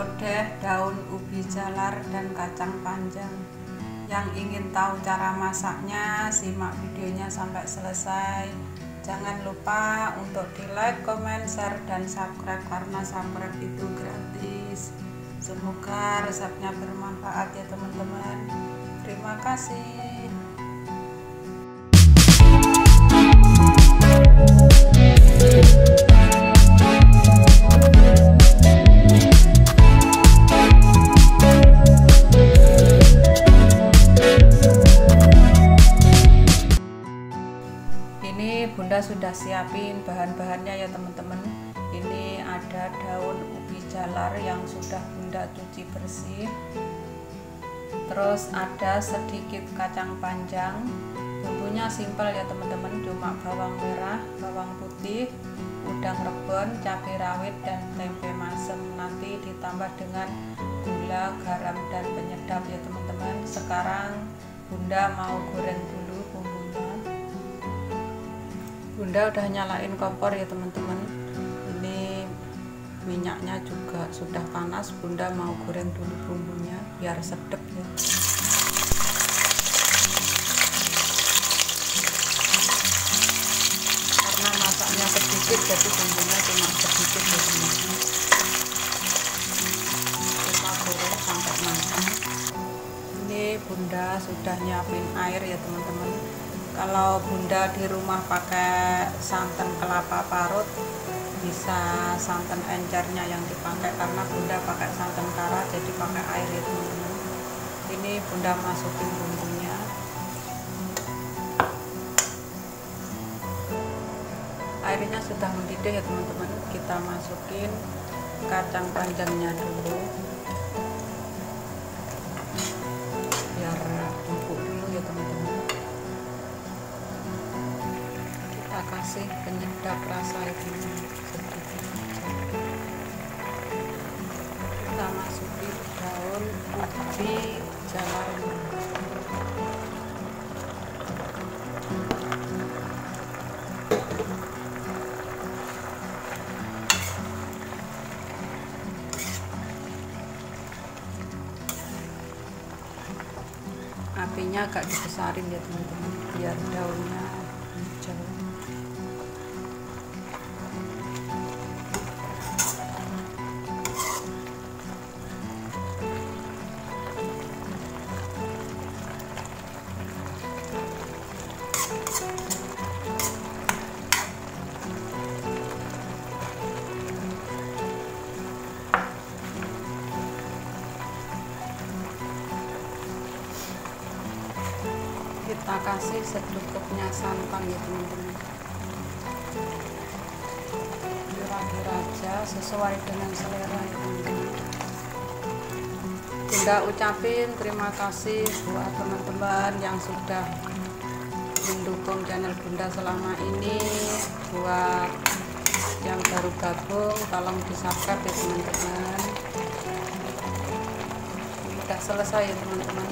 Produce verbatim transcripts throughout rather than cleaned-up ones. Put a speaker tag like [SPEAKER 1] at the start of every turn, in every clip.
[SPEAKER 1] lodeh, daun ubi jalar, dan kacang panjang. Yang ingin tahu cara masaknya, simak videonya sampai selesai. Jangan lupa untuk di like, comment, share, dan subscribe karena subscribe itu gratis. Semoga resepnya bermanfaat ya teman-teman. Terima kasih. Ini Bunda sudah siapin bahan-bahannya ya teman-teman. Ini ada daun ubi jalar yang sudah Bunda cuci bersih. Terus ada sedikit kacang panjang. Bumbunya simpel ya teman-teman, cuma bawang merah, bawang putih, udang rebon, cabai rawit, dan tempe masem. Nanti ditambah dengan gula, garam, dan penyedap ya teman-teman. Sekarang Bunda mau goreng dulu bumbunya. Bunda udah nyalain kompor ya teman-teman. Ini minyaknya juga sudah panas. Bunda mau goreng dulu bumbunya biar sedap ya. Karena masaknya sedikit jadi bumbunya cuma sedikit ya teman-teman. Kita goreng sampai matang. Ini Bunda sudah nyiapin air ya teman-teman. Kalau Bunda di rumah pakai santan kelapa parut, bisa santan encernya yang dipakai, karena Bunda pakai santan kara jadi pakai air ya teman-teman. Ini Bunda masukin bumbunya. Airnya sudah mendidih ya teman-teman. Kita masukin kacang panjangnya dulu biar empuk dulu ya teman-teman. Kita kasih penyedap rasa itu sedikit. Kita masukin daun ubi jalar. Apinya agak dibesarin ya teman-teman biar daunnya hijau. Kita kasih secukupnya santan ya teman-teman. Kira-kira aja sesuai dengan selera ya teman-teman. Bunda ucapin terima kasih buat teman-teman yang sudah mendukung channel Bunda selama ini. Buat yang baru gabung tolong di subscribe ya teman-teman. Udah selesai ya teman-teman.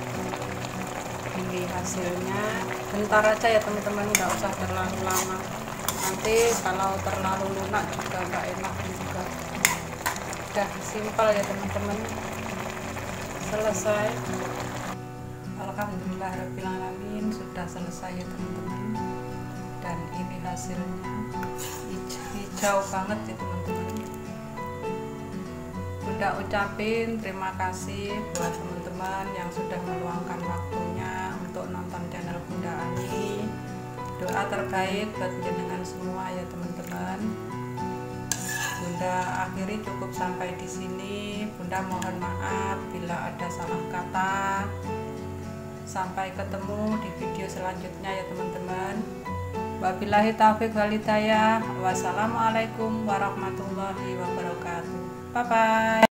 [SPEAKER 1] Ini hasilnya, bentar aja ya teman-teman, nggak usah terlalu lama, nanti kalau terlalu lunak juga nggak enak juga. Udah simpel ya teman-teman, selesai. Alhamdulillahirrahmanirrahim, sudah selesai ya teman-teman. Dan ini hasilnya hijau banget ya teman-teman. Bunda ucapin terima kasih buat teman-teman yang sudah meluangkan waktunya untuk nonton channel Bunda Ani. Doa terbaik buat jenengan semua ya teman-teman. Bunda akhiri cukup sampai di sini. Bunda mohon maaf bila ada salah kata. Sampai ketemu di video selanjutnya ya teman-teman. Wabillahi taufiq wal hidayah. Wassalamualaikum warahmatullahi wabarakatuh. Bye bye.